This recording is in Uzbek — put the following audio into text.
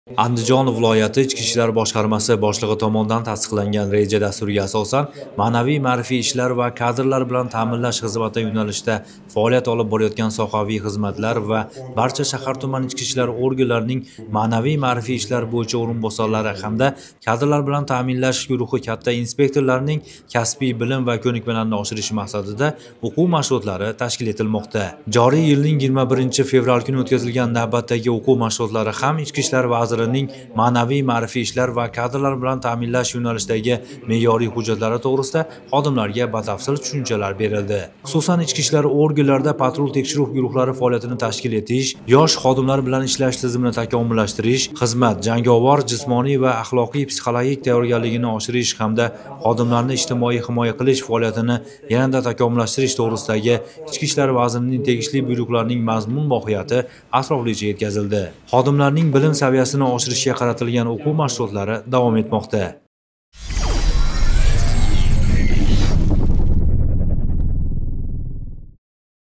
Andijon viloyati Ichki ishlar boshqarmasi boshlig'i tomonidan tasdiqlangan reja dasturiga asosan ma'naviy-ma'rifiy ishlar va kadrlar bilan ta'minlash xizmati yo'nalishida faoliyat olib borayotgan sohaviy xizmatlar va barcha shahar tuman ichki ishlar organlarining ma'naviy-ma'rifiy ishlar bo'yicha o'rinbosarlari hamda kadrlar bilan ta'minlash guruhi katta inspektorlarining kasbiy bilim va ko'nikmalarini oshirish maqsadida o'quv mashg'ulotlari tashkil etilmoqda. Joriy yilning 21 fevral kuni o'tkazilgan navbatdagi o'quv mashg'ulotlari ham Ichki ishlar vaziri ma'naviy-ma'rifiy ishlar va kadrlar bilan ta'minlash yo'nalishidagi me'yoriy hujjatlari to'g'risida xodimlarga batafsil tushunchalar berildi. Xususan, ichki ishlar organlarida patrul tekshiruv guruhlari faoliyatini tashkil etish, yosh xodimlar bilan ishlash tizimini takomillashtirish, xizmat, jangovar, jismoniy va axloqiy psixologik tayyorgarligini oshirish hamda xodimlarni ijtimoiy himoya qilish faoliyatini yanada takomillashtirish to'g'risidagi Ichki ishlar vazirining tegishli buyruqlarining mazmun mohiyati atroflicha yetkazildi. Xodimlarning bilim saviyasini oshirishga qaratilgan o'quv mashg'ulotlari davom etmoqda.